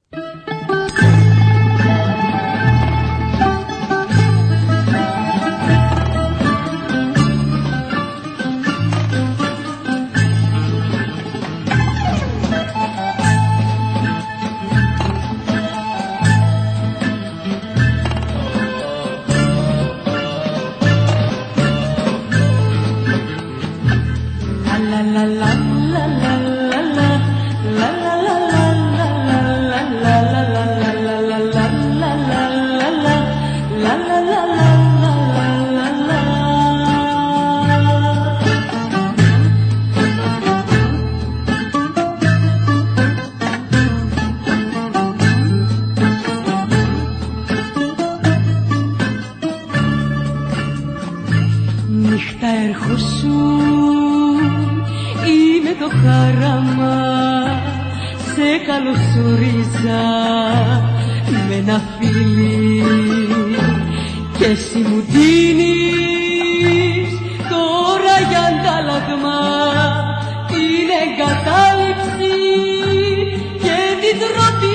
Νύχτα ερχόσουν, είμαι το χάραμα, σε καλωσορίζα με ένα φίλι και εσύ μου δίνεις τώρα για αντάλλαγμα την εγκατάλειψη και την τροπή.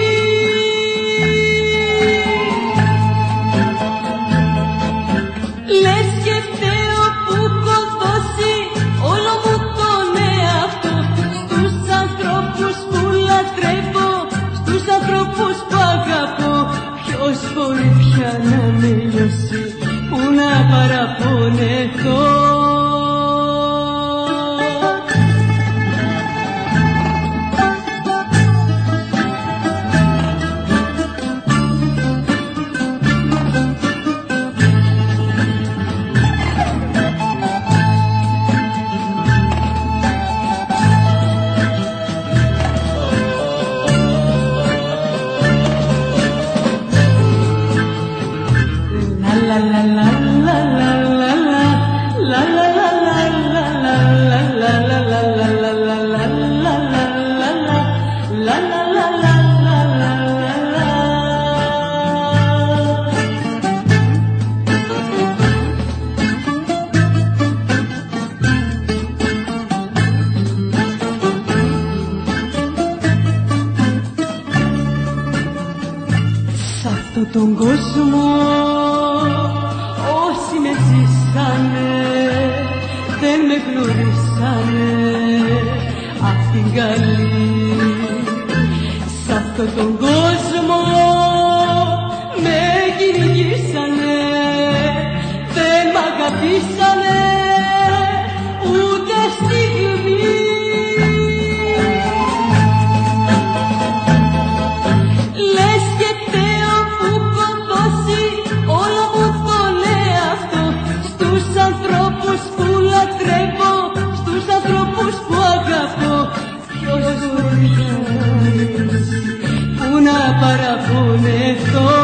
Λες και φταίω που έχω δώσει όλο μου τον εαυτό στους ανθρώπους που λατρεύω, στους ανθρώπους που αγαπώ. Ποιος μπορεί πια να με νιώσει, που να παραπονεθώ. Σ' αυτόν τον κόσμο όσοι με ζήσανε δεν με γνωρίσανε απ' την καλή. Σ' αυτόν τον κόσμο με κυνηγήσανε, δεν μ' αγαπήσανε ούτε στιγμή. Λες και φταίω που έχω δώσει όλο μου τον εαυτό στους ανθρώπους που λατρεύω, στους ανθρώπους που αγαπώ. Ποιος μπορεί που να παραπονεθώ.